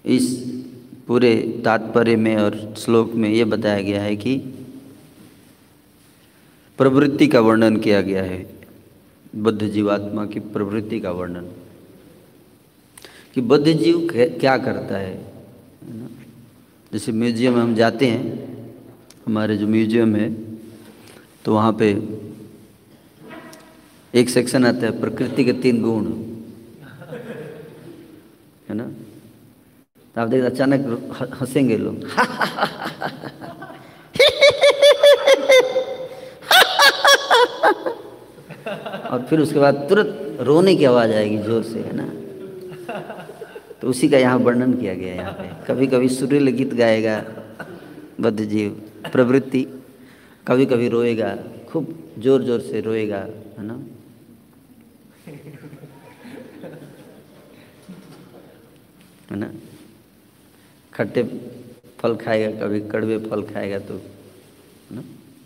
इस पूरे तात्पर्य में और श्लोक में ये बताया गया है कि प्रवृत्ति का वर्णन किया गया है, बद्ध जीवात्मा की प्रवृत्ति का वर्णन, कि बद्ध जीव क्या करता है ना। जैसे म्यूजियम में हम जाते हैं, हमारे जो म्यूजियम है तो वहाँ पे एक सेक्शन आता है प्रकृति के 3 गुण, है ना। तो आप देखते अचानक हंसेंगे लोग और फिर उसके बाद तुरंत रोने की आवाज़ आएगी जोर से, है ना। तो उसी का यहाँ वर्णन किया गया है। यहाँ पे कभी कभी सुरील गीत गाएगा बद्ध जीव प्रवृत्ति, कभी कभी रोएगा, खूब जोर जोर से रोएगा, है ना। है ना, खट्टे फल खाएगा, कभी कड़वे फल खाएगा, तो है ना,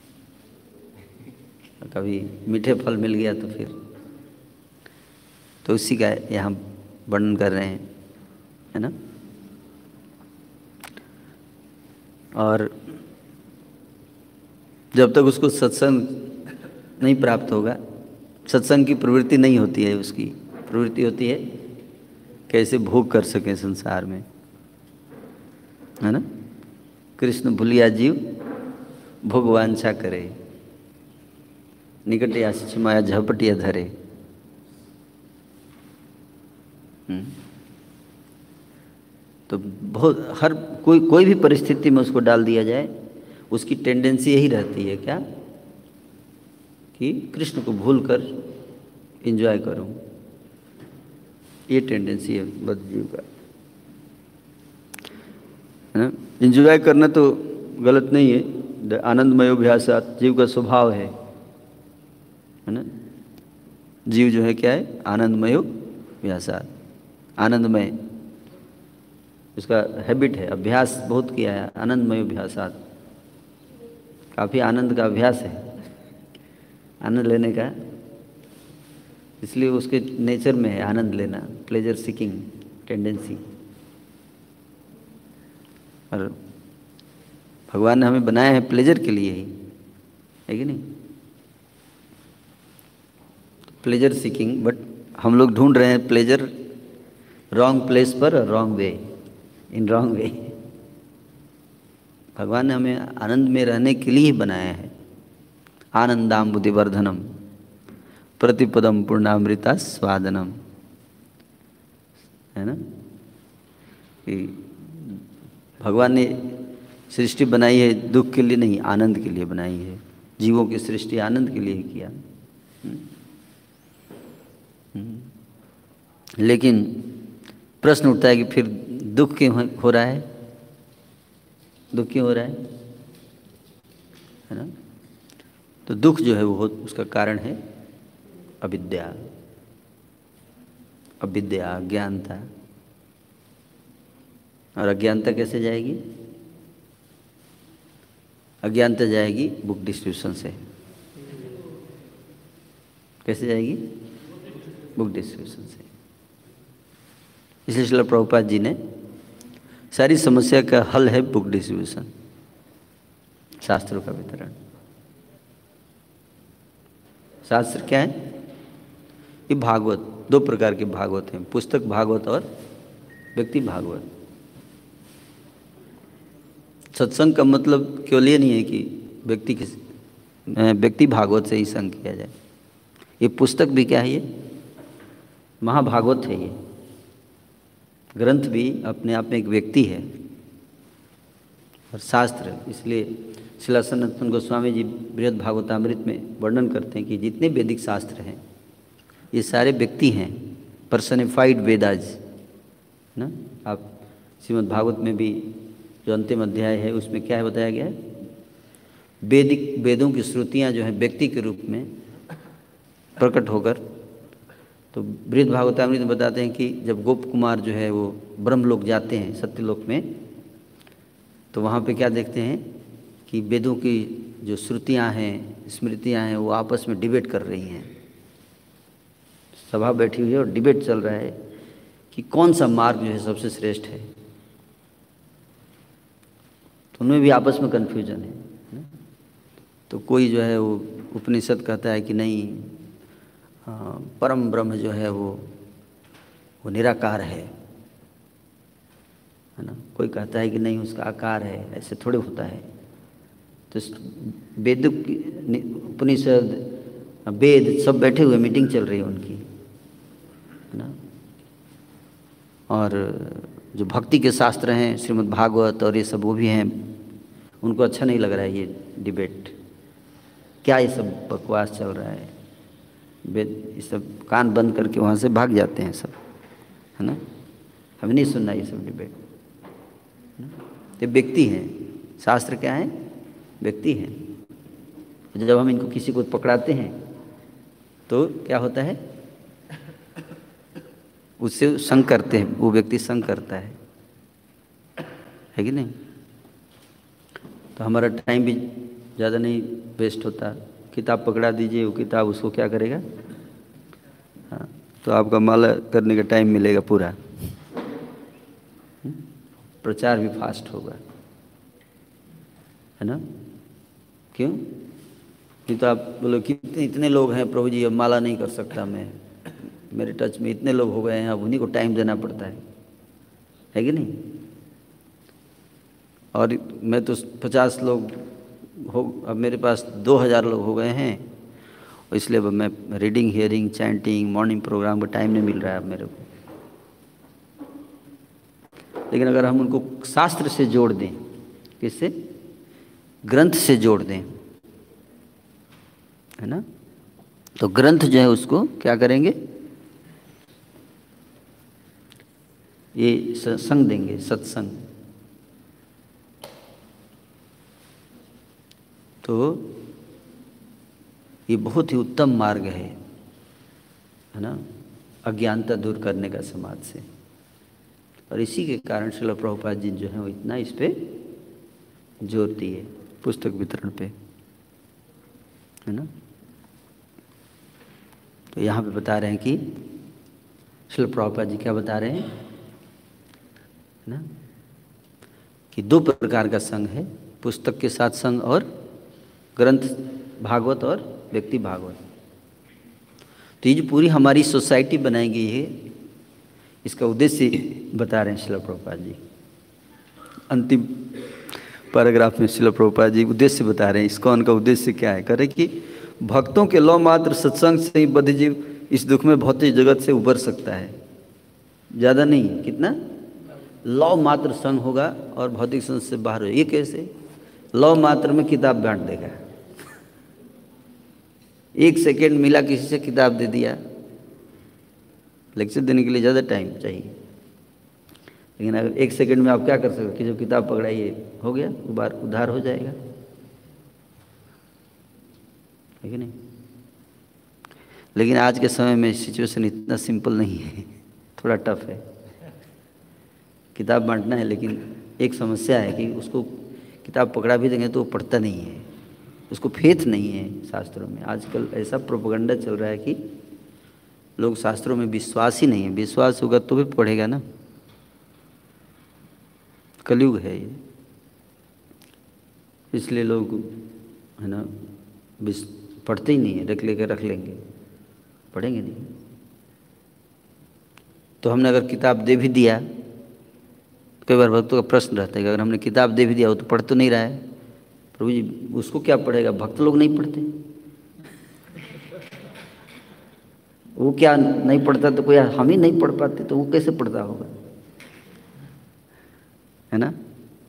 कभी मीठे फल मिल गया तो फिर, तो उसी का यहाँ वर्णन कर रहे हैं, है ना। और जब तक उसको सत्संग नहीं प्राप्त होगा, सत्संग की प्रवृत्ति नहीं होती है, उसकी प्रवृत्ति होती है कैसे भोग कर सकें संसार में, है ना। कृष्ण भूलिया जीव भोगवांछा करे, निकट या माया झपटिया धरे। तो बहुत हर कोई भी परिस्थिति में उसको डाल दिया जाए, उसकी टेंडेंसी यही रहती है क्या, कि कृष्ण को भूल कर एंजॉय करूं। ये टेंडेंसी है बद्ध जीव का, है ना। एंजॉय करना तो गलत नहीं है, आनंदमय अभ्यासात जीव का स्वभाव है ना। जीव जो है क्या है, आनंदमय अभ्यासात, आनंदमय उसका हैबिट है, अभ्यास बहुत किया है, आनंदमय अभ्यासात, काफ़ी आनंद का अभ्यास है, आनंद लेने का, इसलिए उसके नेचर में है आनंद लेना, प्लेजर सीकिंग टेंडेंसी। और भगवान ने हमें बनाया है प्लेजर के लिए ही, है कि नहीं। प्लेजर सीकिंग, बट हम लोग ढूंढ रहे हैं प्लेजर रॉन्ग प्लेस पर, wrong way, in wrong way. भगवान ने हमें आनंद में रहने के लिए ही बनाया है। आनंदाम बुद्धिवर्धनम प्रतिपदम पूर्णामृता स्वादनम, है ना। कि भगवान ने सृष्टि बनाई है दुख के लिए नहीं, आनंद के लिए बनाई है। जीवों की सृष्टि आनंद के लिए ही किया। लेकिन प्रश्न उठता है कि फिर दुख क्यों हो रहा है, दुख क्यों हो रहा है ना। तो दुख जो है वो उसका कारण है अविद्या, अविद्या अज्ञानता। और अज्ञानता कैसे जाएगी, अज्ञानता जाएगी बुक डिस्ट्रीब्यूशन से। कैसे जाएगी, बुक डिस्ट्रीब्यूशन से। इसलिए श्रील प्रभुपाद जी ने सारी समस्या का हल है बुक डिस्ट्रीब्यूशन, शास्त्रों का वितरण। शास्त्र क्या है, ये भागवत, 2 प्रकार के भागवत हैं, पुस्तक भागवत और व्यक्ति भागवत। सत्संग का मतलब केवल ये नहीं है कि व्यक्ति भागवत से ही संग किया जाए। ये पुस्तक भी क्या है, ये महाभागवत है, ये ग्रंथ भी अपने आप में एक व्यक्ति है और शास्त्र। इसलिए श्रील सनातन गोस्वामी जी बृहद भागवतामृत में वर्णन करते हैं कि जितने वैदिक शास्त्र हैं ये सारे व्यक्ति हैं, पर्सनिफाइड वेदाज ना। आप श्रीमद् भागवत में भी जो अंतिम अध्याय है उसमें क्या है बताया गया है, वेदों की श्रुतियाँ जो हैं व्यक्ति के रूप में प्रकट होकर। तो बृहद भागवतामृत में बताते हैं कि जब गोप कुमार जो है वो ब्रह्मलोक जाते हैं, सत्यलोक में, तो वहाँ पे क्या देखते हैं कि वेदों की जो श्रुतियाँ हैं, स्मृतियाँ हैं, वो आपस में डिबेट कर रही हैं। सभा बैठी हुई है और डिबेट चल रहा है कि कौन सा मार्ग जो है सबसे श्रेष्ठ है। तो उनमें भी आपस में कन्फ्यूजन है ना? तो कोई जो है वो उपनिषद कहता है कि नहीं, परम ब्रह्म जो है वो निराकार है ना? कोई कहता है कि नहीं उसका आकार है, ऐसे थोड़े होता है। तो वेद उपनिषद वेद सब बैठे हुए मीटिंग चल रही है उनकी, है ना? और जो भक्ति के शास्त्र हैं श्रीमद् भागवत और ये सब वो भी हैं, उनको अच्छा नहीं लग रहा है ये डिबेट, क्या ये सब बकवास चल रहा है। वेद ये सब कान बंद करके वहाँ से भाग जाते हैं सब, है ना? हमें नहीं सुनना ये सब डिबेट। ये व्यक्ति हैं, शास्त्र क्या है? व्यक्ति हैं। जब हम इनको किसी को पकड़ाते हैं तो क्या होता है? उससे संग करते हैं, वो व्यक्ति संग करता है कि नहीं? तो हमारा टाइम भी ज़्यादा नहीं वेस्ट होता। किताब पकड़ा दीजिए, वो किताब उसको क्या करेगा? हाँ, तो आपका माला करने का टाइम मिलेगा पूरा, प्रचार भी फास्ट होगा, है ना? क्यों? नहीं तो आप बोलो कि इतने लोग हैं प्रभु जी, अब माला नहीं कर सकता मैं, मेरे टच में इतने लोग हो गए हैं, अब उन्हीं को टाइम देना पड़ता है कि नहीं? और मैं तो 50 लोग हो, अब मेरे पास 2000 लोग हो गए हैं, इसलिए अब मैं reading, hearing, chanting, morning program का टाइम नहीं मिल रहा है अब मेरे को। लेकिन अगर हम उनको शास्त्र से जोड़ दें, किससे? ग्रंथ से जोड़ दें, है ना? तो ग्रंथ जो है उसको क्या करेंगे? ये संग देंगे, सत्संग। तो ये बहुत ही उत्तम मार्ग है ना, अज्ञानता दूर करने का समाज से। और इसी के कारण श्रील प्रभुपाद जी जो है वो इतना इस पे जोर दिए, पुस्तक वितरण पे, है ना? तो यहाँ पे बता रहे हैं कि श्रील प्रभुपाद जी क्या बता रहे हैं, है ना? कि 2 प्रकार का संग है, पुस्तक के साथ संग और ग्रंथ भागवत और व्यक्ति भागवत। तो ये जो पूरी हमारी सोसाइटी बनाई गई है, इसका उद्देश्य बता रहे हैं श्रील प्रभुपाद जी। अंतिम पैराग्राफ में श्रील प्रभुपाद जी उद्देश्य बता रहे हैं, इस्कॉन का उद्देश्य क्या है। कह रहे कि भक्तों के लौ मात्र सत्संग से ही बद्ध जीव इस दुख में भौतिक जगत से उबर सकता है। ज़्यादा नहीं है, कितना? लौ मात्र संग होगा और भौतिक संग से बाहर हो। ये कैसे? लौ मात्र में किताब बांट देगा। 1 सेकेंड मिला, किसी से किताब दे दिया, लेक्चर देने के लिए ज़्यादा टाइम चाहिए, लेकिन अगर 1 सेकेंड में आप क्या कर सकते? कि जो किताब पकड़ाइए, हो गया, उधार हो जाएगा, है कि नहीं? लेकिन आज के समय में सिचुएशन इतना सिंपल नहीं है, थोड़ा टफ है। किताब बांटना है, लेकिन एक समस्या है कि उसको किताब पकड़ा भी देंगे तो वो पढ़ता नहीं है, उसको फेथ नहीं है शास्त्रों में। आजकल ऐसा प्रोपेगेंडा चल रहा है कि लोग शास्त्रों में विश्वास ही नहीं है। विश्वास होगा तो भी पढ़ेगा ना, कलयुग है ये, इसलिए लोग, है ना, पढ़ते ही नहीं है, रख लेंगे, पढ़ेंगे नहीं। तो हमने अगर किताब दे भी दिया, कई बार भक्तों का प्रश्न रहता है कि अगर हमने किताब दे भी दिया, वो तो पढ़ तो नहीं रहा है, प्रभु जी उसको क्या पढ़ेगा? भक्त लोग नहीं पढ़ते, वो क्या नहीं पढ़ता? तो कोई हम ही नहीं पढ़ पाते तो वो कैसे पढ़ता होगा, है ना?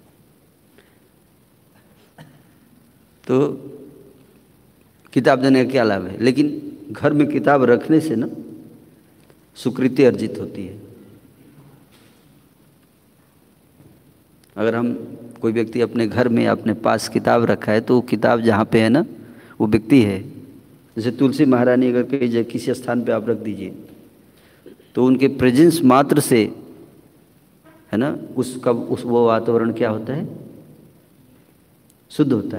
तो किताब देने का क्या लाभ है? लेकिन घर में किताब रखने से ना सुकृति अर्जित होती है। अगर हम कोई व्यक्ति अपने घर में अपने पास किताब रखा है, तो वो किताब जहाँ पे है ना, वो व्यक्ति है। जैसे तुलसी महारानी अगर कहीं किसी स्थान पे आप रख दीजिए, तो उनके प्रेजेंस मात्र से, है ना, वो वातावरण क्या होता है? शुद्ध होता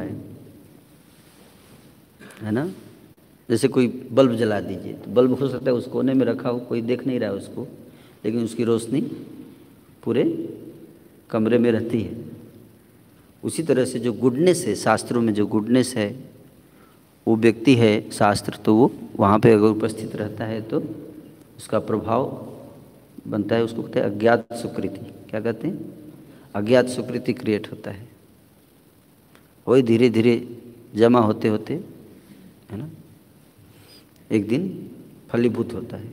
है ना? जैसे कोई बल्ब जला दीजिए, तो बल्ब हो सकता है उस कोने में रखा हो, कोई देख नहीं रहा है उसको, लेकिन उसकी रोशनी पूरे कमरे में रहती है। उसी तरह से जो गुडनेस है, शास्त्रों में जो गुडनेस है, वो व्यक्ति है शास्त्र, तो वो वहाँ पे अगर उपस्थित रहता है तो उसका प्रभाव बनता है। उसको कहते हैं अज्ञात सुकृति। क्या कहते हैं? अज्ञात सुकृति क्रिएट होता है। वही धीरे धीरे जमा होते होते, है ना, एक दिन फलीभूत होता है।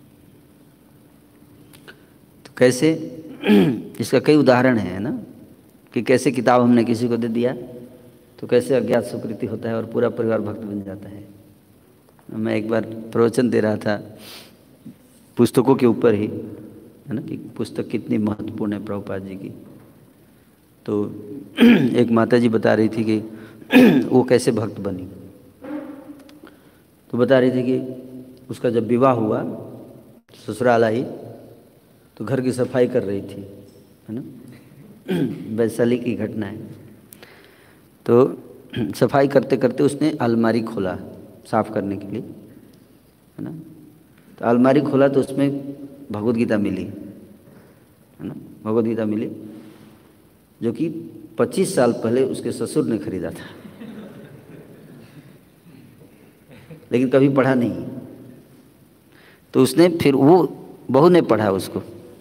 तो कैसे इसका कई उदाहरण है ना, कि कैसे किताब हमने किसी को दे दिया तो कैसे अज्ञात सुकृति होता है और पूरा परिवार भक्त बन जाता है। मैं एक बार प्रवचन दे रहा था पुस्तकों के ऊपर ही, है ना, कि पुस्तक कितनी महत्वपूर्ण है प्रभुपाद जी की। तो एक माता जी बता रही थी कि वो कैसे भक्त बनी। तो बता रही थी कि उसका जब विवाह हुआ, ससुराल आई तो घर की सफाई कर रही थी, है ना, वैशाली की घटना है। तो सफाई करते करते उसने अलमारी खोला साफ़ करने के लिए, है ना। तो अलमारी खोला तो उसमें भगवद गीता मिली, है ना, भगवद गीता मिली, जो कि 25 साल पहले उसके ससुर ने खरीदा था, लेकिन कभी पढ़ा नहीं। तो उसने फिर वो बहू ने पढ़ा उसको,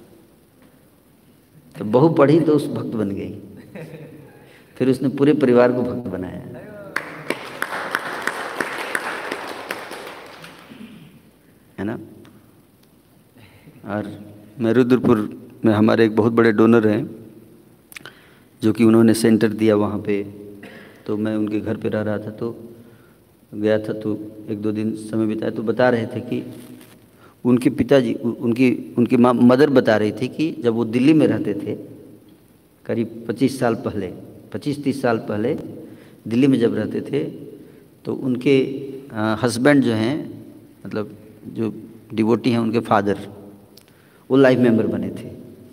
तो बहू पढ़ी तो उस भक्त बन गई। फिर उसने पूरे परिवार को भक्त बनाया, है ना। और मैं रुद्रपुर में हमारे एक बहुत बड़े डोनर हैं, जो कि उन्होंने सेंटर दिया वहाँ पे। तो मैं उनके घर पे रह रहा था, तो गया था, तो 1-2 दिन समय बिताया। तो बता रहे थे कि उनके पिताजी, उनकी मदर बता रही थी कि जब वो दिल्ली में रहते थे, करीब 25 साल पहले, 25-30 साल पहले दिल्ली में जब रहते थे, तो उनके हस्बैंड जो हैं, मतलब जो डिवोटी हैं, उनके फादर, वो लाइफ मेंबर बने थे।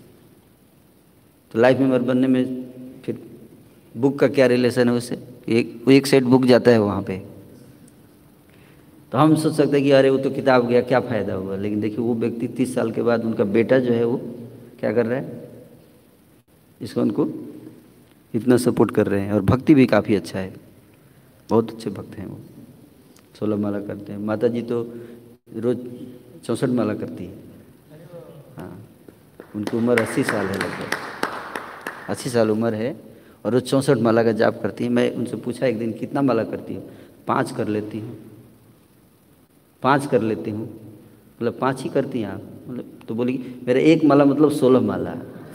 तो लाइफ मेंबर बनने में फिर बुक का क्या रिलेशन है उससे? एक सेट बुक जाता है वहाँ पे। तो हम सोच सकते हैं कि अरे वो तो किताब गया, क्या फ़ायदा हुआ। लेकिन देखिए वो व्यक्ति 30 साल के बाद, उनका बेटा जो है वो क्या कर रहा है, इसको उनको इतना सपोर्ट कर रहे हैं। और भक्ति भी काफ़ी अच्छा है, बहुत अच्छे भक्त हैं वो। 16 माला करते हैं। माता जी तो रोज़ 64 माला करती है। हाँ, उनकी उम्र 80 साल है, लगभग 80 साल उम्र है, और रोज़ 64 माला का जाप करती है। मैं उनसे पूछा एक दिन, कितना माला करती हो? 5 कर लेती हूँ, 5 कर लेती हूँ। मतलब 5 ही करती हैं आप? मतलब तो बोली मेरा एक माला मतलब 16 माला।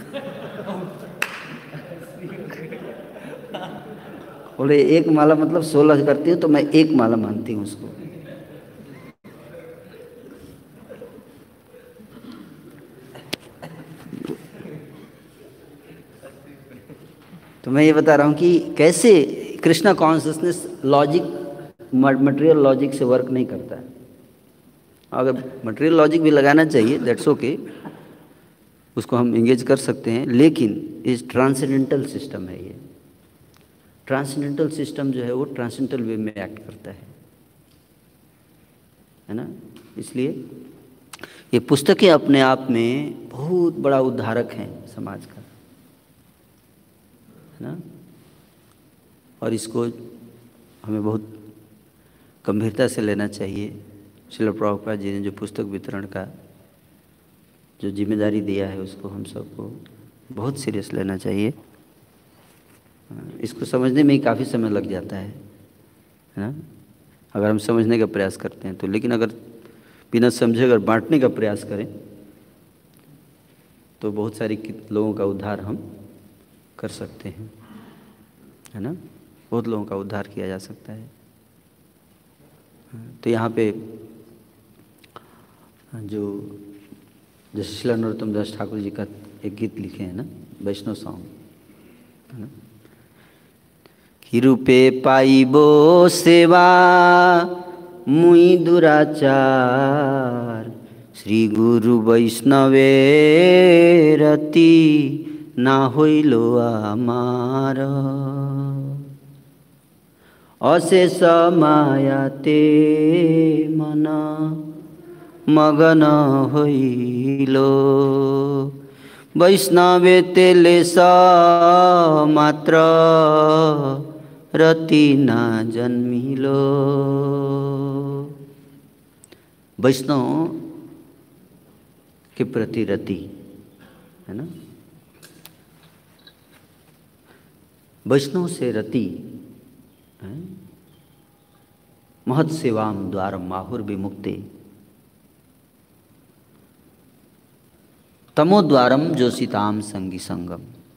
बोले एक माला मतलब 16 करती हूँ, तो मैं एक माला मानती हूँ उसको। तो मैं ये बता रहा हूँ कि कैसे Krishna consciousness logic, material logic से वर्क नहीं करता है। अगर मटेरियल लॉजिक भी लगाना चाहिए, दैट्स ओके, उसको हम इंगेज कर सकते हैं, लेकिन इस ट्रांसेंडेंटल सिस्टम है ये। ट्रांसेंडेंटल सिस्टम जो है वो ट्रांसेंडेंटल वे में एक्ट करता है ना। इसलिए ये पुस्तकें अपने आप में बहुत बड़ा उद्धारक हैं समाज का, है ना। और इसको हमें बहुत गंभीरता से लेना चाहिए। श्रील प्रभुपाद जी ने जो पुस्तक वितरण का जो जिम्मेदारी दिया है, उसको हम सबको बहुत सीरियस लेना चाहिए। इसको समझने में ही काफ़ी समय लग जाता है ना, अगर हम समझने का प्रयास करते हैं तो। लेकिन अगर बिना समझे अगर बांटने का प्रयास करें तो बहुत सारी लोगों का उद्धार हम कर सकते हैं, है ना। बहुत लोगों का उद्धार किया जा सकता है। तो यहाँ पे जो जैसे श्रील नरोत्तम दास ठाकुर जी का एक गीत लिखे हैं ना, वैष्णव सॉन्ग, है ना, कि रूपे पाइबो सेवा मुई दुराचार, श्री गुरु वैष्णवे रति ना हইল আমার, অশেষ মায়াতে মন মগন হইল, वैष्णवे तेलेश मात्र रति न जन्मिलो। वैष्णव के प्रति रति है ना, वैष्णव से रति है। महत् सेवाम द्वारम माहुर विमुक्ते तमोद्वारम जोशिताम संगी संगम।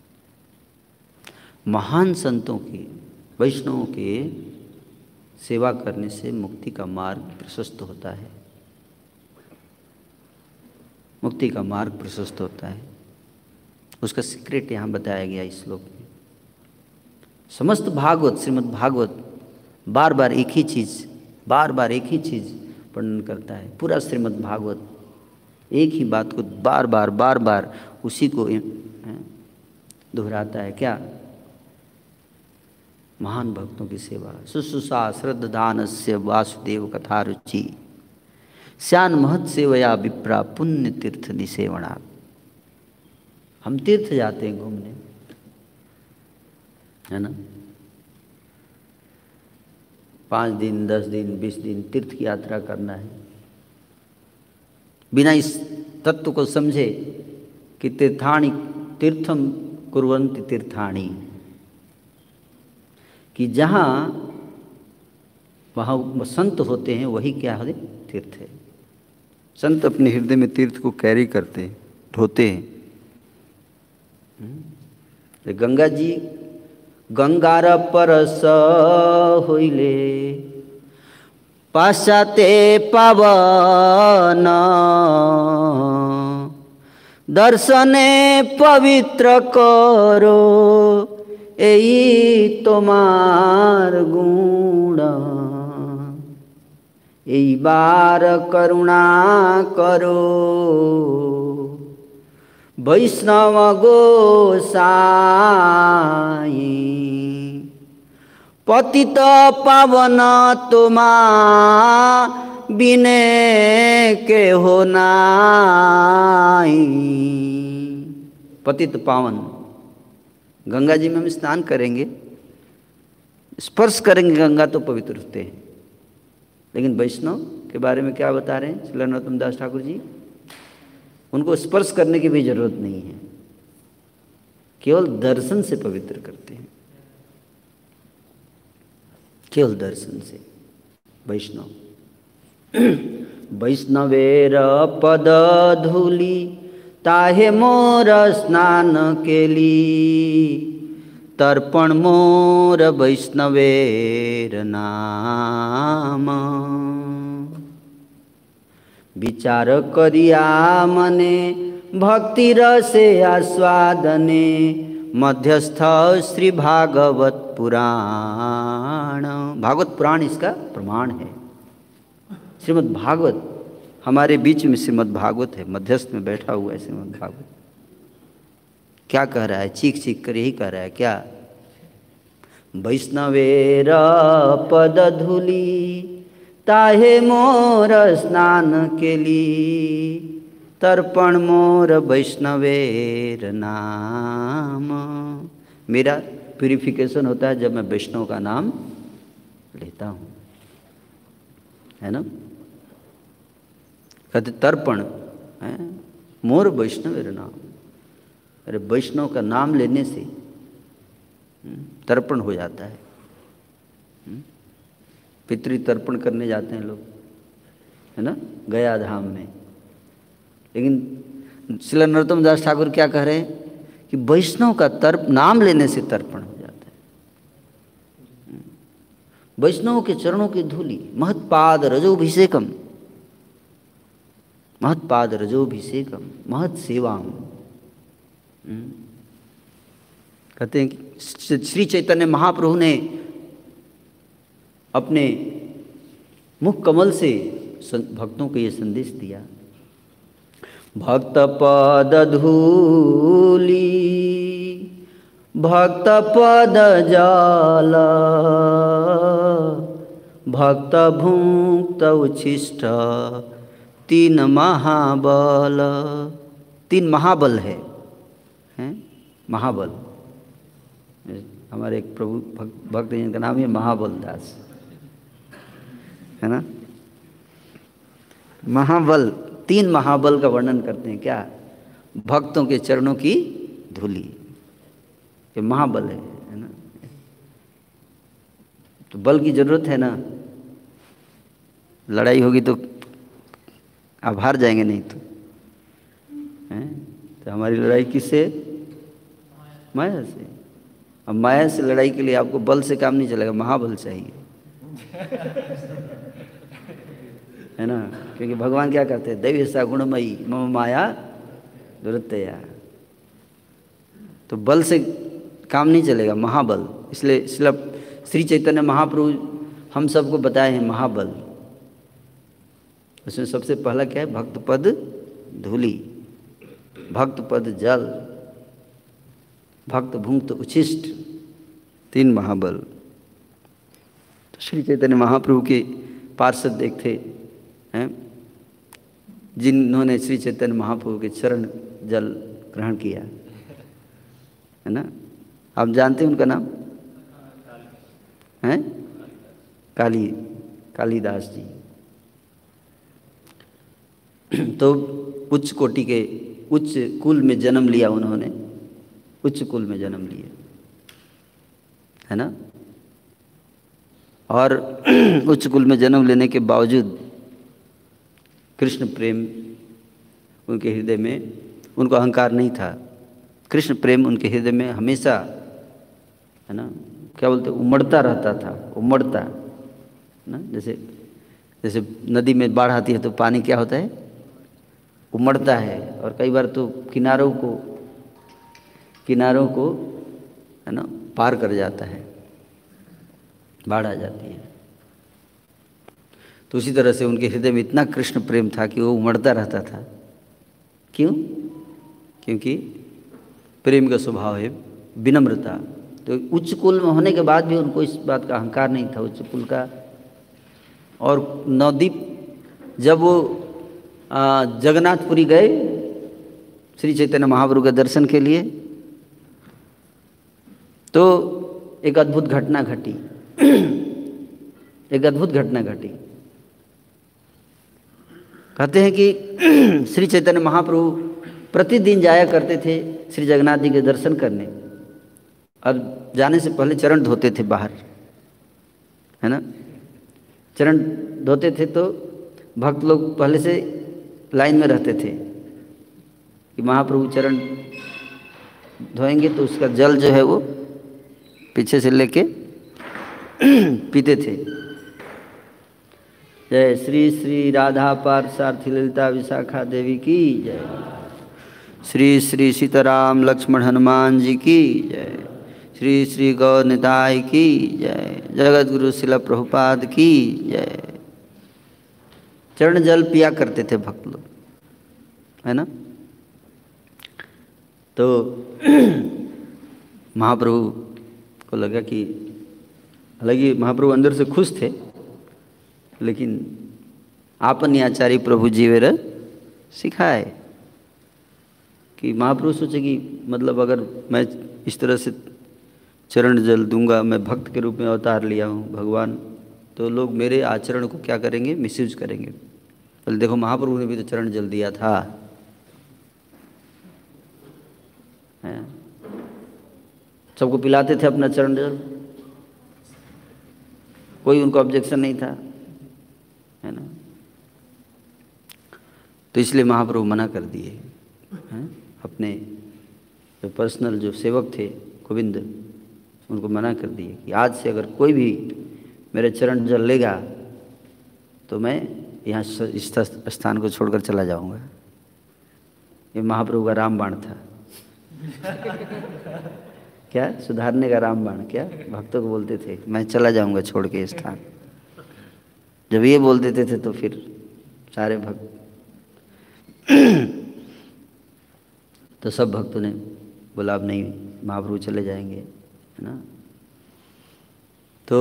महान संतों के, वैष्णवों के सेवा करने से मुक्ति का मार्ग प्रशस्त होता है, मुक्ति का मार्ग प्रशस्त होता है। उसका सीक्रेट यहाँ बताया गया इस श्लोक में। समस्त भागवत, श्रीमद् भागवत बार बार एक ही चीज़ वर्णन करता है। पूरा श्रीमद् भागवत एक ही बात को बार बार उसी को दोहराता है। क्या? महान भक्तों की सेवा। शुश्रूषा श्रद्धानस्य वासुदेव कथा रुचि श्यान महत् सेवया विप्रा पुण्य तीर्थ निसेवना। हम तीर्थ जाते हैं घूमने, है ना, 5 दिन 10 दिन 20 दिन तीर्थ की यात्रा करना है। बिना इस तत्व को समझे कि तीर्थानि तीर्थम कुर्वन्ति तीर्थानि, कि जहाँ वहाँ संत होते हैं वही क्या है? तीर्थ है। संत अपने हृदय में तीर्थ को कैरी करते हैं, ढोते हैं। गंगा जी गंगार परस होइले पाश्चाते पावन दर्शने पवित्र करो एई तोमार गुण। एई बार करुणा करो वैष्णव गोसाई पतित पावन तुमा बिने के हो नाई। पतित पावन, गंगा जी में हम स्नान करेंगे, स्पर्श करेंगे गंगा तो पवित्र होते हैं। लेकिन वैष्णव के बारे में क्या बता रहे हैं श्री नरोत्तम दास ठाकुर जी? उनको स्पर्श करने की भी जरूरत नहीं है, केवल दर्शन से पवित्र करते हैं, केवल दर्शन से। वैष्णव वैष्णवेर पद धूली ताहे मोर स्नान केली तर्पण मोर वैष्णवेर नाम। विचार करिया मने भक्ति रसे आस्वादने मध्यस्थ श्री भागवत पुराण। भागवत पुराण इसका प्रमाण है। श्रीमद् भागवत हमारे बीच में श्रीमद् भागवत है, मध्यस्थ में बैठा हुआ है श्रीमद् भागवत। क्या कह रहा है? चीख चीख कर यही कह रहा है। क्या? वैष्णवेर पद धूली ताहे मोर स्नान केली तर्पण मोर वैष्णवेर नाम। मेरा प्यूरिफिकेशन होता है जब मैं वैष्णव का नाम लेता हूँ, है ना। कहते तर्पण है मोर वैष्णवेर नाम। अरे वैष्णव का नाम लेने से तर्पण हो जाता है। पितृ तर्पण करने जाते हैं लोग, है ना, गया धाम में। लेकिन श्री नरोत्तम दास ठाकुर क्या कह रहे हैं कि वैष्णव का नाम लेने से तर्पण हो जाता है। वैष्णव के चरणों की धूली, महत्पाद रजोभिषेकम, महत्पाद रजोभिषेकम महत् सेवाम। कहते हैं कि श्री चैतन्य महाप्रभु ने अपने मुख कमल से भक्तों को ये संदेश दिया। भक्त पद धूली भक्त पद जल भक्त भुक्त उच्छिष्ट तीन महाबल। 3 महाबल है महाबल। हमारे एक प्रभु भक्त जिनका नाम है महाबल दास, है ना। महाबल, 3 महाबल का वर्णन करते हैं। क्या? भक्तों के चरणों की धूली, ये महाबल है ना। तो बल की जरूरत है ना, लड़ाई होगी तो आप हार जाएंगे, नहीं तो हैं। तो हमारी लड़ाई किससे? माया से। अब माया से लड़ाई के लिए आपको बल से काम नहीं चलेगा, महाबल चाहिए, है ना। क्योंकि भगवान क्या कहते हैं? दैवी सा गुणमयी मम माया दुरत्यया। तो बल से काम नहीं चलेगा, महाबल। इसलिए श्री चैतन्य महाप्रभु हम सबको बताए हैं महाबल। उसमें सबसे पहला क्या है? भक्त पद धूली, भक्त पद जल, भक्त भुक्त उच्छिष्ट, 3 महाबल। तो श्री चैतन्य महाप्रभु के पार्षद एक थे हैं, जिन्होंने श्री चैतन्य महाप्रभु के चरण जल ग्रहण किया, है ना। आप जानते हैं उनका नाम है? कालीदास जी। तो उच्च कोटि के उच्च कुल में जन्म लिया उन्होंने, उच्च कुल में जन्म लिया, है ना। और उच्च कुल में जन्म लेने के बावजूद कृष्ण प्रेम उनके हृदय में, उनको अहंकार नहीं था। कृष्ण प्रेम उनके हृदय में हमेशा, है ना, क्या बोलते, उमड़ता रहता था, उमड़ता ना। जैसे नदी में बाढ़ आती है तो पानी क्या होता है? उमड़ता है। और कई बार तो किनारों को है ना पार कर जाता है, बाढ़ आ जाती है। तो उसी तरह से उनके हृदय में इतना कृष्ण प्रेम था कि वो उमड़ता रहता था। क्यों? क्योंकि प्रेम का स्वभाव है विनम्रता। तो उच्च कुल में होने के बाद भी उनको इस बात का अहंकार नहीं था, उच्च कुल का। और नवदीप जब वो जगन्नाथपुरी गए श्री चैतन्य महाप्रभु के दर्शन के लिए, तो एक अद्भुत घटना घटी। एक अद्भुत घटना घटी। कहते हैं कि श्री चैतन्य महाप्रभु प्रतिदिन जाया करते थे श्री जगन्नाथ जी के दर्शन करने, और जाने से पहले चरण धोते थे बाहर, है ना। चरण धोते थे तो भक्त लोग पहले से लाइन में रहते थे कि महाप्रभु चरण धोएंगे, तो उसका जल जो है वो पीछे से लेके पीते थे। जय श्री श्री राधा पार्थसारथी ललिता विशाखा देवी की जय। श्री श्री सीताराम लक्ष्मण हनुमान जी की जय। श्री श्री गौर निताय की जय। जगत गुरु शिला प्रभुपाद की जय। चरण जल पिया करते थे भक्त लोग, है ना। तो महाप्रभु को लगा कि, हालांकि महाप्रभु अंदर से खुश थे, लेकिन आपन आचार्य प्रभु जीवेर सिखाए कि महाप्रभु सोचे कि मतलब अगर मैं इस तरह से चरण जल दूंगा, मैं भक्त के रूप में अवतार लिया हूँ भगवान, तो लोग मेरे आचरण को क्या करेंगे? मिसयूज करेंगे। बोले देखो महाप्रभु ने भी तो चरण जल दिया था, सबको पिलाते थे अपना चरण जल, कोई उनको ऑब्जेक्शन नहीं था, है ना। तो इसलिए महाप्रभु मना कर दिए हैं। अपने जो पर्सनल जो सेवक थे गोविंद, उनको मना कर दिए कि आज से अगर कोई भी मेरे चरण जल लेगा तो मैं यहाँ इस स्थान को छोड़कर चला जाऊंगा। ये महाप्रभु का रामबाण था। क्या? सुधारने का रामबाण। क्या भक्तों को बोलते थे, मैं चला जाऊंगा छोड़ के स्थान। जब ये बोल देते थे तो फिर सारे भक्त तो सब भक्तों ने बोला अब नहीं, महाप्रभु चले जाएंगे, है ना। तो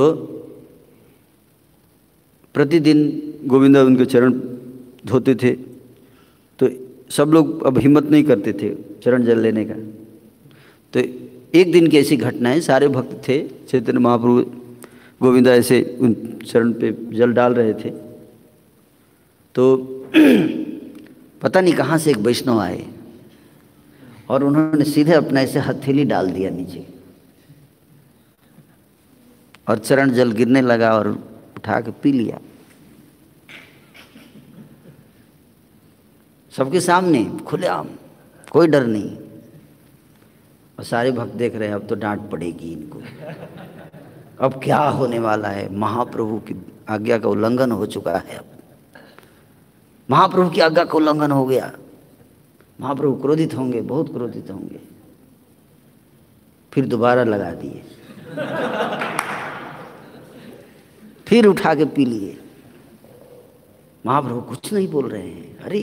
प्रतिदिन गोविंदा उनके चरण धोते थे, तो सब लोग अब हिम्मत नहीं करते थे चरण जल लेने का। तो एक दिन की ऐसी घटना है, सारे भक्त थे, चैतन्य महाप्रभु गोविंदा ऐसे उन चरण पे जल डाल रहे थे, तो पता नहीं कहाँ से एक वैष्णव आए और उन्होंने सीधे अपना ऐसे हथेली डाल दिया नीचे और चरण जल गिरने लगा और उठा के पी लिया सबके सामने, खुलेआम, कोई डर नहीं। और सारे भक्त देख रहे हैं अब तो डांट पड़ेगी इनको, अब क्या होने वाला है, महाप्रभु की आज्ञा का उल्लंघन हो चुका है, अब महाप्रभु की आज्ञा का उल्लंघन हो गया, महाप्रभु क्रोधित होंगे, बहुत क्रोधित होंगे। फिर दोबारा लगा दिए, फिर उठा के पी लिए। महाप्रभु कुछ नहीं बोल रहे हैं, अरे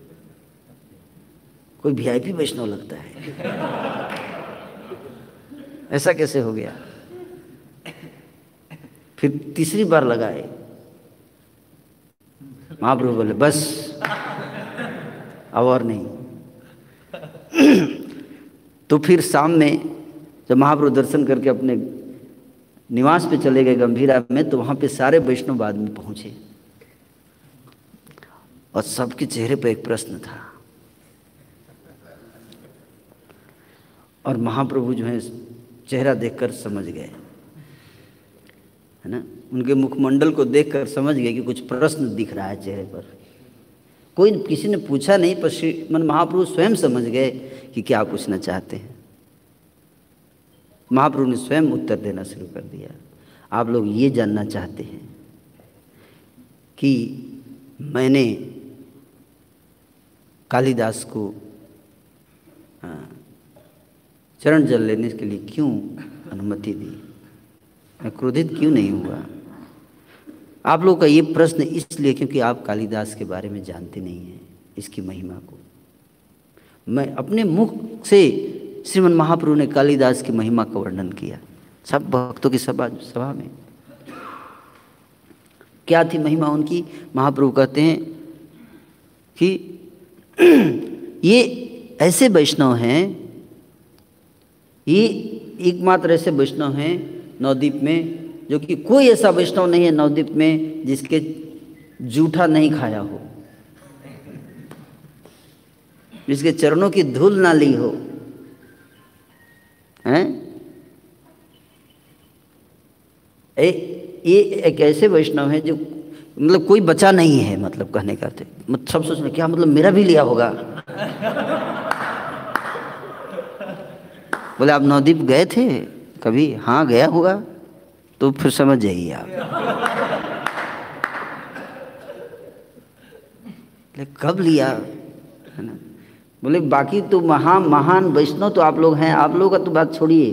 कोई वीआईपी वैष्णव लगता है, ऐसा कैसे हो गया। फिर तीसरी बार लगाए, महाप्रभु बोले बस अब और नहीं। तो फिर शाम में जब महाप्रभु दर्शन करके अपने निवास पे चले गए गंभीरा में, तो वहां पे सारे वैष्णव बाद में पहुंचे और सबके चेहरे पर एक प्रश्न था। और महाप्रभु जो है चेहरा देखकर समझ गए, है ना, उनके मुखमंडल को देखकर समझ गए कि कुछ प्रश्न दिख रहा है चेहरे पर। कोई किसी ने पूछा नहीं, पर श्रीमन महाप्रभु स्वयं समझ गए कि क्या पूछना चाहते हैं। महाप्रभु ने स्वयं उत्तर देना शुरू कर दिया। आप लोग ये जानना चाहते हैं कि मैंने कालिदास को चरण जल लेने के लिए क्यों अनुमति दी, मैं क्रोधित क्यों नहीं हुआ। आप लोगों का ये प्रश्न इसलिए क्योंकि आप कालिदास के बारे में जानते नहीं हैं, इसकी महिमा को। मैं अपने मुख से श्रीमन महाप्रभु ने कालिदास की महिमा का वर्णन किया सब भक्तों की सभा में। क्या थी महिमा उनकी? महाप्रभु कहते हैं कि ये ऐसे वैष्णव हैं, ये एकमात्र ऐसे वैष्णव हैं नवद्वीप में, जो कि कोई ऐसा वैष्णव नहीं है नवद्वीप में जिसके जूठा नहीं खाया हो, जिसके चरणों की धूल ना ली हो, हैं? ये एक ऐसे वैष्णव है जो मतलब कोई बचा नहीं है, मतलब कहने का थे, सब सोच रहे क्या मतलब मेरा भी लिया होगा। बोले आप नवद्वीप गए थे कभी? हाँ गया होगा, तो फिर समझ जाइए आप। कब लिया, है ना? बोले बाकी तो महान वैष्णव तो आप लोग हैं, आप लोगों का तो बात छोड़िए।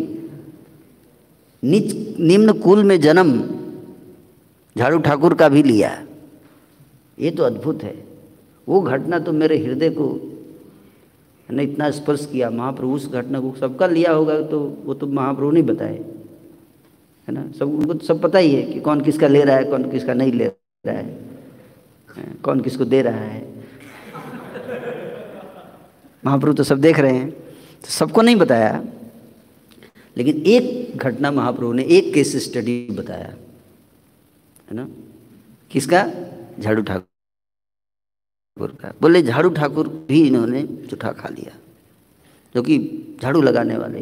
निम्न कुल में जन्म झाड़ू ठाकुर का भी लिया, ये तो अद्भुत है। वो घटना तो मेरे हृदय को ने इतना स्पर्श किया। महाप्रभु उस घटना को सबका लिया होगा तो वो तो महाप्रभु नहीं बताए, है ना, सब उनको तो सब पता ही है कि कौन किसका ले रहा है, कौन किसका नहीं ले रहा है, कौन किसको दे रहा है। महाप्रभु तो सब देख रहे हैं, तो सबको नहीं बताया, लेकिन एक घटना महाप्रभु ने, एक केस स्टडी बताया, है ना, किसका? झाड़ू ठाकुर का। बोले झाड़ू ठाकुर भी इन्होंने जूठा खा लिया, जो कि झाड़ू लगाने वाले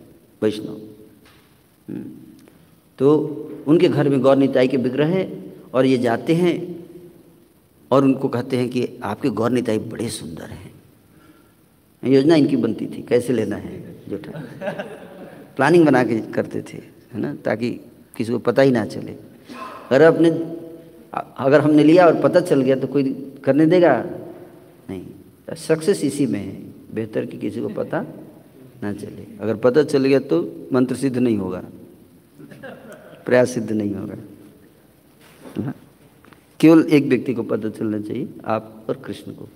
वैष्णव। तो उनके घर में गौर निताई के विग्रह है और ये जाते हैं और उनको कहते हैं कि आपके गौर निताई बड़े सुंदर हैं। योजना इनकी बनती थी कैसे लेना है जूठा, प्लानिंग बना के करते थे, है ना, ताकि किसी को पता ही ना चले। अगर हमने लिया और पता चल गया तो कोई करने देगा नहीं। सक्सेस इसी में है, बेहतर कि किसी को पता ना चले। अगर पता चल गया तो मंत्र सिद्ध नहीं होगा, प्रयास सिद्ध नहीं होगा। केवल एक व्यक्ति को पता चलना चाहिए, आप और कृष्ण को।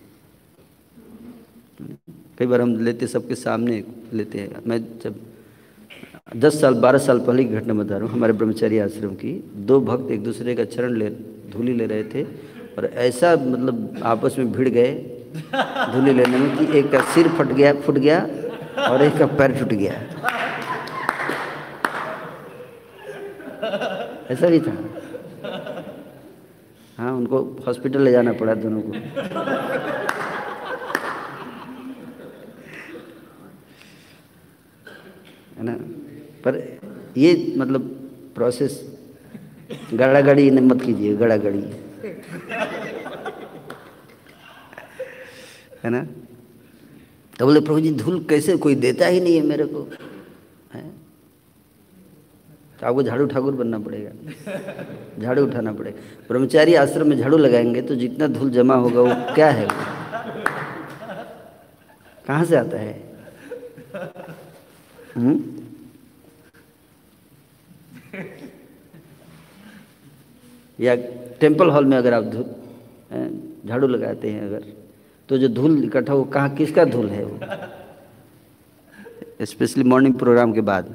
कई बार हम लेते, सबके सामने लेते हैं। मैं जब 10 साल 12 साल पहले की घटना बता रहा हूँ, हमारे ब्रह्मचर्य आश्रम की। 2 भक्त एक दूसरे का चरण धूली ले रहे थे और ऐसा मतलब आपस में भिड़ गए धूली लेने में कि एक का सिर फट गया और एक का पैर टूट गया। ऐसा भी था। हाँ, उनको हॉस्पिटल ले जाना पड़ा दोनों को। है ना। पर ये मतलब प्रोसेस गड़ागड़ी मत कीजिए, गड़ागड़ी, है ना। तो बोले प्रभु जी धूल कैसे, कोई देता ही नहीं है मेरे को, है तो आपको झाड़ू ठाकुर बनना पड़ेगा, झाड़ू उठाना पड़ेगा। ब्रह्मचारी आश्रम में झाड़ू लगाएंगे तो जितना धूल जमा होगा वो क्या है, कहाँ से आता है? या टेम्पल हॉल में अगर आप झाड़ू लगाते हैं अगर, तो जो धूल इकट्ठा हो कहाँ, किसका धूल है वो? स्पेशली मॉर्निंग प्रोग्राम के बाद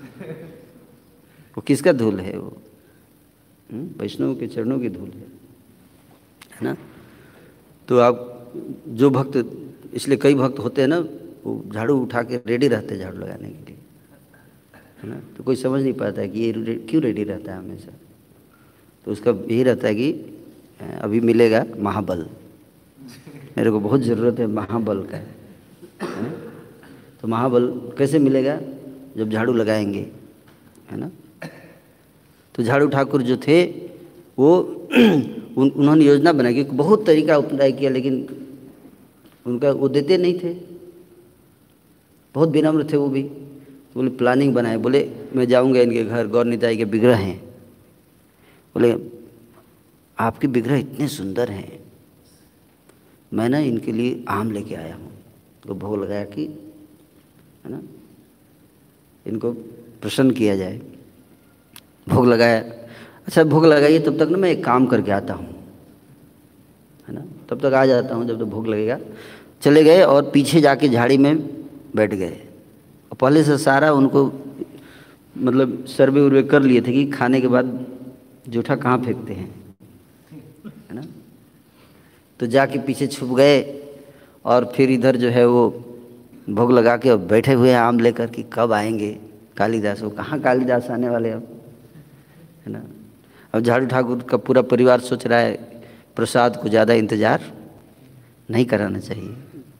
वो किसका धूल है वो? वैष्णव के चरणों की धूल है ना। तो आप जो भक्त, इसलिए कई भक्त होते हैं ना, वो झाड़ू उठा के रेडी रहते हैं झाड़ू लगाने के लिए, है ना। तो कोई समझ नहीं पाता है कि ये क्यों रेडी रहता है हमेशा। तो उसका यही रहता है कि अभी मिलेगा महाबल, मेरे को बहुत ज़रूरत है महाबल का, है। तो महाबल कैसे मिलेगा? जब झाड़ू लगाएंगे, है ना। तो झाड़ू ठाकुर जो थे वो उन्होंने योजना बनाई कि बहुत तरीका अपनाया किया, लेकिन उनका वो देते नहीं थे, बहुत विनम्र थे वो भी। बोले प्लानिंग बनाए, बोले मैं जाऊंगा इनके घर, गौर निताई के विग्रह हैं, बोले आपके विग्रह इतने सुंदर हैं, मैं ना इनके लिए आम लेके आया हूँ। तो भोग लगाया कि, है ना, इनको प्रसन्न किया जाए। भोग लगाया, अच्छा भोग लगाइए, तब तक ना मैं एक काम करके आता हूँ, है ना, तब तक आ जाता हूँ जब तक भोग लगेगा। चले गए और पीछे जाके झाड़ी में बैठ गए, और पहले से सारा उनको मतलब सर्वे उर्वे कर लिए थे कि खाने के बाद जूठा कहाँ फेंकते हैं, है ना। तो जाके पीछे छुप गए और फिर इधर जो है वो भोग लगा के और बैठे हुए हैं आम लेकर कि कब आएंगे कालिदास। वो कहाँ कालिदास आने वाले अब, है ना। अब झाड़ू ठाकुर का पूरा परिवार सोच रहा है प्रसाद को ज़्यादा इंतज़ार नहीं कराना चाहिए,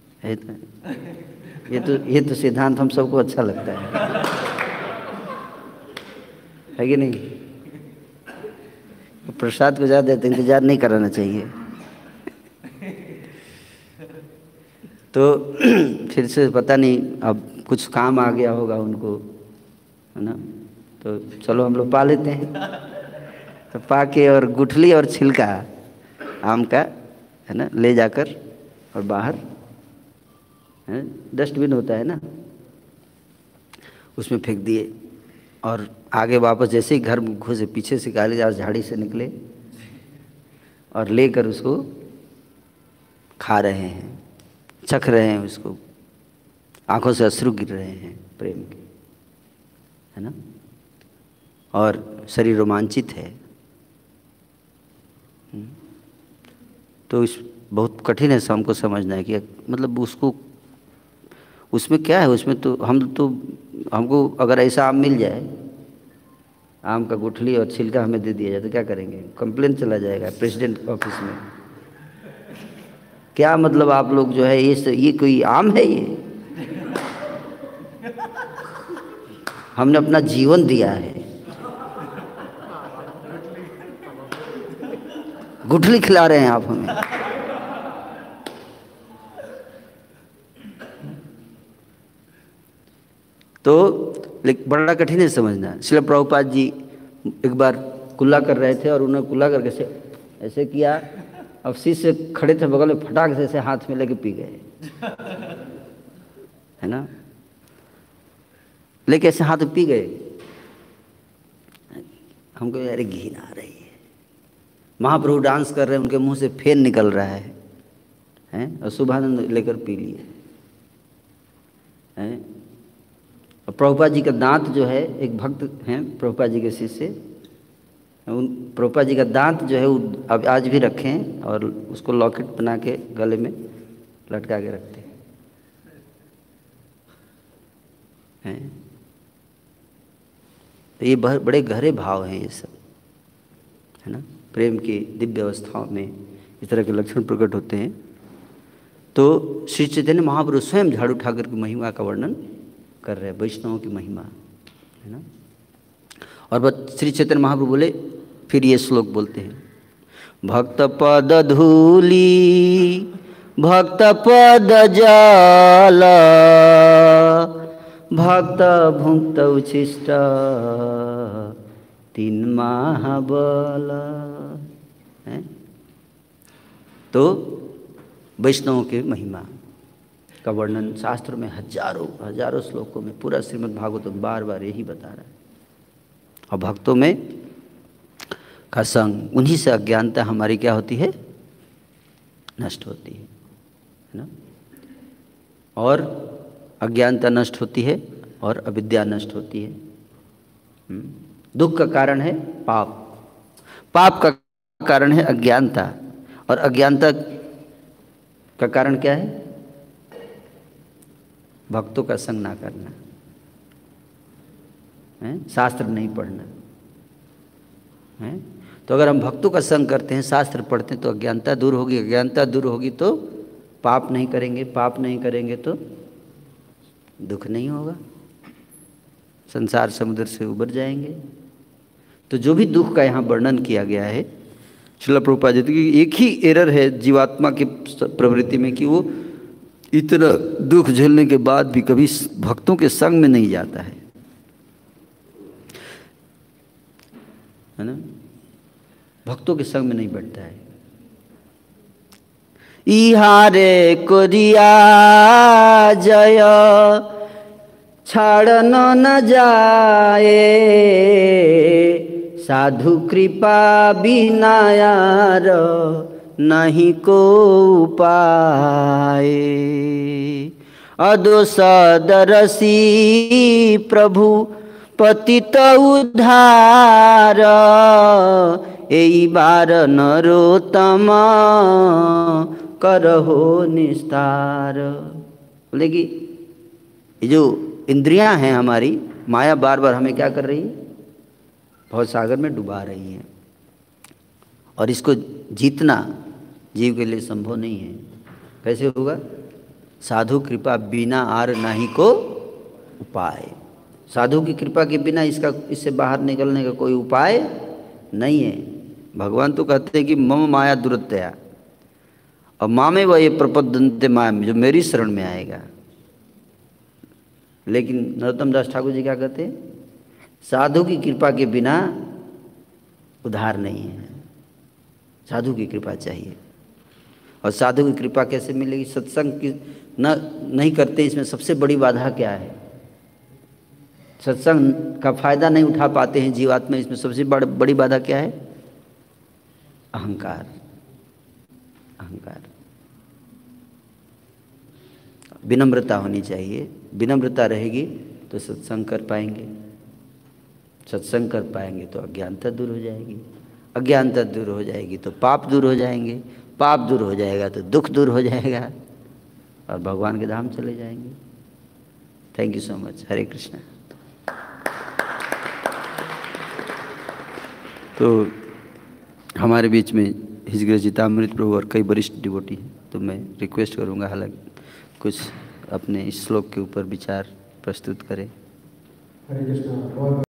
ये तो सिद्धांत हम सबको अच्छा लगता है कि नहीं? प्रसाद को ज़्यादा इंतज़ार नहीं कराना चाहिए। तो फिर से पता नहीं अब कुछ काम आ गया होगा उनको, है ना। तो चलो हम लोग पा लेते हैं। तो पा के और गुठली और छिलका आम का, है ना, ले जाकर और बाहर, है, डस्टबिन होता है ना, उसमें फेंक दिए। और आगे वापस जैसे ही घर घुसे, पीछे से कालिदास झाड़ी से निकले और लेकर उसको खा रहे हैं, चख रहे हैं उसको, आंखों से अश्रु गिर रहे हैं प्रेम के, है ना। और शरीर रोमांचित है। तो इस बहुत कठिन है हमको समझना है कि मतलब उसको, उसमें क्या है, उसमें तो हमको अगर ऐसा आम मिल जाए, आम का गुठली और छिलका हमें दे दिया जाए तो क्या करेंगे? कंप्लेन चला जाएगा प्रेसिडेंट ऑफिस में, क्या मतलब आप लोग जो है ये कोई आम है? ये हमने अपना जीवन दिया है, गुठली खिला रहे हैं आप हमें। तो लेकिन बड़ा कठिन है समझना। श्रील प्रभुपाद जी एक बार कुल्ला कर रहे थे और उन्होंने कुल्ला करके ऐसे किया, अब शिष्य खड़े थे बगल में, फटाक से ऐसे हाथ में लेके पी गए, है ना, लेके ऐसे हाथ में पी गए। हमको यार घिन आ रही है, महाप्रभु डांस कर रहे हैं, उनके मुंह से फेन निकल रहा है, और शुभानंद लेकर पी लिए, हैं। और प्रभुपाद जी का दांत जो है, एक भक्त हैं प्रभुपाद जी के शिष्य, उन प्रभुपाद जी का दांत जो है वो अब आज भी रखें और उसको लॉकेट बना के गले में लटका के रखते हैं। तो ये बड़े गहरे भाव हैं ये सब, है ना, प्रेम की दिव्य अवस्थाओं में इस तरह के लक्षण प्रकट होते हैं। तो श्री चैतन्य महाप्रभु स्वयं झाड़ू ठाकुर की महिमा का वर्णन कर रहे हैं, वैष्णवों की महिमा, है ना। और बस श्री चैतन्य महाप्रभु बोले, फिर ये श्लोक बोलते हैं, भक्त पद धूली भक्त पद जल भक्त भुक्त उच्छिष्ट तीन महाबल। है तो वैष्णवों की महिमा का वर्णन शास्त्र में हजारों श्लोकों में, पूरा श्रीमद् भागवतम बार बार यही बता रहा है। और भक्तों में का संग, उन्हीं से अज्ञानता हमारी क्या होती है, नष्ट होती है ना। और अज्ञानता नष्ट होती है और अविद्या नष्ट होती है। दुख का कारण है पाप, पाप का कारण है अज्ञानता, और अज्ञानता का कारण क्या है, भक्तों का संग ना करना, है शास्त्र नहीं पढ़ना, है। तो अगर हम भक्तों का संग करते हैं, शास्त्र पढ़ते हैं, तो अज्ञानता दूर होगी, अज्ञानता दूर होगी तो पाप नहीं करेंगे, पाप नहीं करेंगे तो दुख नहीं होगा, संसार समुद्र से उबर जाएंगे। तो जो भी दुख का यहाँ वर्णन किया गया है, श्रील प्रभुपाद जी की एक ही एरर है जीवात्मा की प्रवृत्ति में कि वो इतना दुख झेलने के बाद भी कभी भक्तों के संग में नहीं जाता है ना, भक्तों के संग में नहीं बैठता है। इहारे कोरिया जय छाड़न न जाए साधु कृपा बिना यार नहीं को उपाय। अदोष दरसी प्रभु पतित उद्धार एई बार नरोत्तम करहो निस्तार। बोले कि ये जो इंद्रियां हैं हमारी, माया बार बार हमें क्या कर रही है, बहुत सागर में डुबा रही है, और इसको जीतना जीव के लिए संभव नहीं है। कैसे होगा, साधु कृपा बिना आर नाही को उपाय। साधु की कृपा के बिना इससे बाहर निकलने का कोई उपाय नहीं है। भगवान तो कहते हैं कि मम माया दुरत्या, और मामे व ये प्रपद्यन्ते माया, जो मेरी शरण में आएगा। लेकिन नरोत्तम दास ठाकुर जी क्या कहते हैं, साधु की कृपा के बिना उद्धार नहीं है, साधु की कृपा चाहिए। और साधु की कृपा कैसे मिलेगी, सत्संग की नहीं करते, इसमें सबसे बड़ी बाधा क्या है, सत्संग का फायदा नहीं उठा पाते हैं जीवात्मा, इसमें सबसे बड़ी बाधा क्या है, अहंकार। अहंकार, विनम्रता होनी चाहिए, विनम्रता रहेगी तो सत्संग कर पाएंगे, सत्संग कर पाएंगे तो अज्ञानता दूर हो जाएगी, अज्ञानता दूर हो जाएगी तो पाप दूर हो जाएंगे, पाप दूर हो जाएगा तो दुख दूर हो जाएगा, और भगवान के धाम चले जाएंगे। Thank you so much. Hare Krishna. तो हमारे बीच में हिज ग्रेस चितामृत प्रभु और कई वरिष्ठ डिवोटी हैं, तो मैं रिक्वेस्ट करूंगा हालांकि कुछ अपने इस श्लोक के ऊपर विचार प्रस्तुत करें। हरे कृष्णा।